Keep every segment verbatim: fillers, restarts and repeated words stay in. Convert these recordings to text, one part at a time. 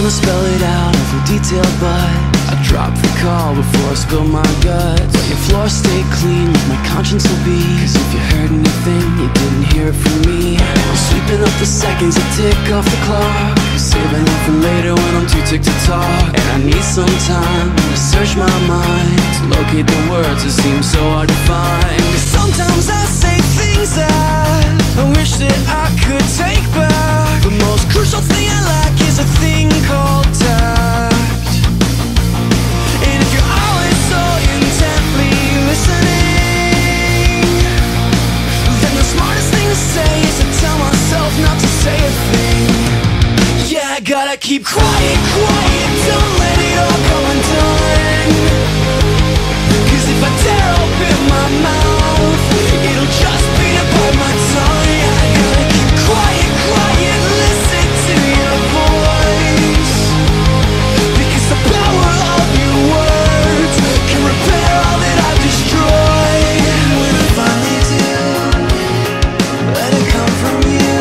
trying to spell it out every detail, but I dropped the call before I spilled my guts. Let your floor stay clean, let my conscience will be. Cause if you heard anything, you didn't hear it from me. I'm sweeping up the seconds that tick off the clock, saving it for later when I'm too ticked to talk. And I need some time to search my mind, to locate the words that seem so hard to find. Cause sometimes I say things that I wish that I could take back. The most crucial thing I lack is a thing called tact. And if you're always so intently listening, then the smartest thing to say is to tell myself not to say a thing. Yeah, I gotta keep quiet, quiet, don't let it all come undone. Cause if I dare open my mouth, it'll just be to bite my tongue. Yeah, I gotta keep quiet, quiet, listen to your voice. Because the power of your words can repair all that I've destroyed. When I finally do, let it come from you.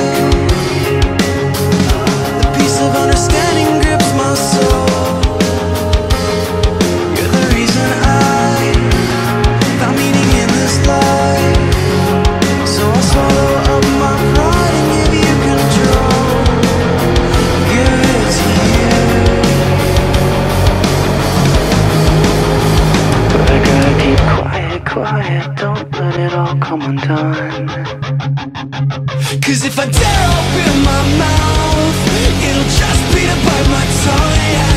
The peace of understanding grips my soul. You're the reason I found meaning in this life. So I'll swallow up my pride and give you control. Give it to you. But I gotta keep quiet, quiet, don't let it all come undone. Cause if I dare open my mouth, it'll just be to bite my tongue. Yeah,